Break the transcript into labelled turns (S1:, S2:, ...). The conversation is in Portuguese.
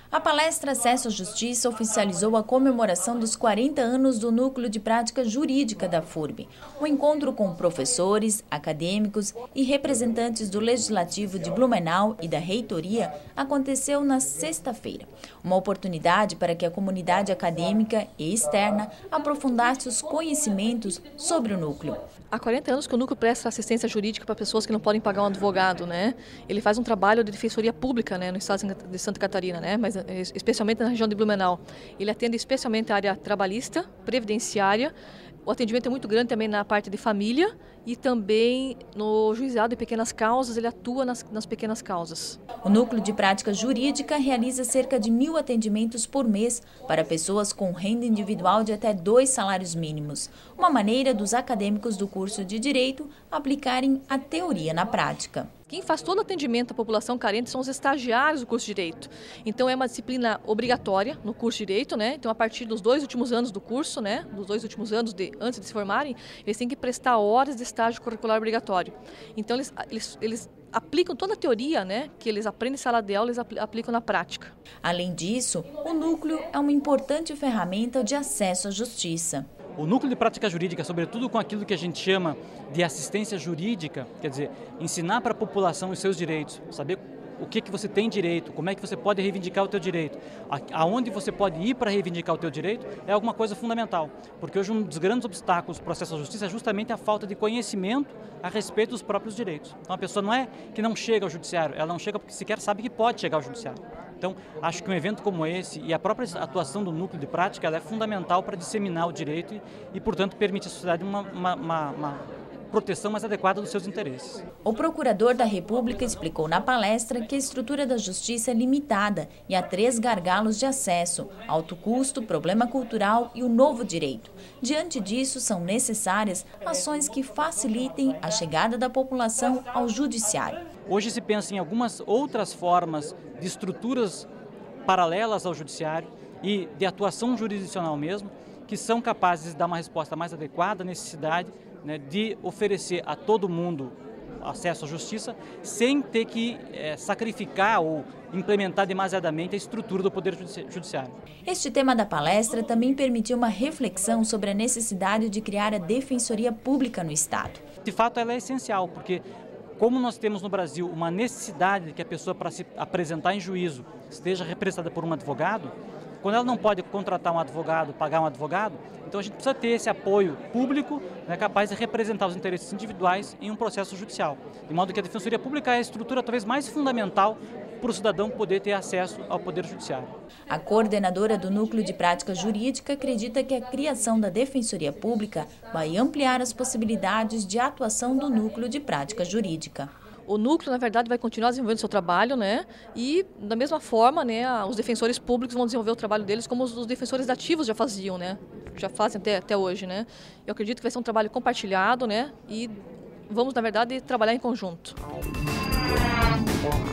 S1: A palestra Acesso à Justiça oficializou a comemoração dos 40 anos do Núcleo de Prática Jurídica da FURB. O encontro com professores, acadêmicos e representantes do Legislativo de Blumenau e da Reitoria aconteceu na sexta-feira. Uma oportunidade para que a comunidade acadêmica e externa aprofundasse os conhecimentos sobre o núcleo.
S2: Há 40 anos que o núcleo presta assistência jurídica para pessoas que não podem pagar um advogado, né? Ele faz um trabalho de defensoria pública, né, no estado de Santa Catarina, né, mas especialmente na região de Blumenau. Ele atende especialmente a área trabalhista, previdenciária. O atendimento é muito grande também na parte de família e também no juizado de pequenas causas, ele atua nas pequenas causas.
S1: O Núcleo de Prática Jurídica realiza cerca de 1.000 atendimentos por mês para pessoas com renda individual de até 2 salários mínimos. Uma maneira dos acadêmicos do curso de Direito aplicarem a teoria na prática.
S2: Quem faz todo o atendimento à população carente são os estagiários do curso de Direito. Então é uma disciplina obrigatória no curso de Direito, né? Então a partir dos 2 últimos anos do curso, né? Dos 2 últimos anos antes de se formarem, eles têm que prestar horas de estágio curricular obrigatório. Então eles aplicam toda a teoria, né, que eles aprendem em sala de aula, eles aplicam na prática.
S1: Além disso, o núcleo é uma importante ferramenta de acesso à justiça.
S3: O núcleo de prática jurídica, sobretudo com aquilo que a gente chama de assistência jurídica, quer dizer, ensinar para a população os seus direitos, saber o que você tem direito, como é que você pode reivindicar o teu direito, aonde você pode ir para reivindicar o teu direito, é alguma coisa fundamental. Porque hoje um dos grandes obstáculos do processo da justiça é justamente a falta de conhecimento a respeito dos próprios direitos. Então a pessoa não é que não chega ao judiciário, ela não chega porque sequer sabe que pode chegar ao judiciário. Então, acho que um evento como esse e a própria atuação do núcleo de prática ela é fundamental para disseminar o direito e, portanto, permite à sociedade uma proteção mais adequada dos seus interesses.
S1: O procurador da República explicou na palestra que a estrutura da justiça é limitada e há 3 gargalos de acesso: alto custo, problema cultural e o novo direito. Diante disso, são necessárias ações que facilitem a chegada da população ao judiciário.
S3: Hoje se pensa em algumas outras formas de estruturas paralelas ao judiciário e de atuação jurisdicional mesmo, que são capazes de dar uma resposta mais adequada à necessidade, né, de oferecer a todo mundo acesso à justiça sem ter que sacrificar ou implementar demasiadamente a estrutura do Poder Judiciário.
S1: Este tema da palestra também permitiu uma reflexão sobre a necessidade de criar a Defensoria Pública no Estado.
S3: De fato, ela é essencial, porque como nós temos no Brasil uma necessidade de que a pessoa, para se apresentar em juízo, esteja representada por um advogado, quando ela não pode contratar um advogado, pagar um advogado, então a gente precisa ter esse apoio público, né, capaz de representar os interesses individuais em um processo judicial. De modo que a Defensoria Pública é a estrutura talvez mais fundamental para o cidadão poder ter acesso ao Poder Judiciário.
S1: A coordenadora do Núcleo de Prática Jurídica acredita que a criação da Defensoria Pública vai ampliar as possibilidades de atuação do Núcleo de Prática Jurídica.
S2: O núcleo, na verdade, vai continuar desenvolvendo seu trabalho, né? E, da mesma forma, né, os defensores públicos vão desenvolver o trabalho deles como os defensores ativos já faziam, né? Já fazem até hoje, né? Eu acredito que vai ser um trabalho compartilhado, né? E vamos, na verdade, trabalhar em conjunto.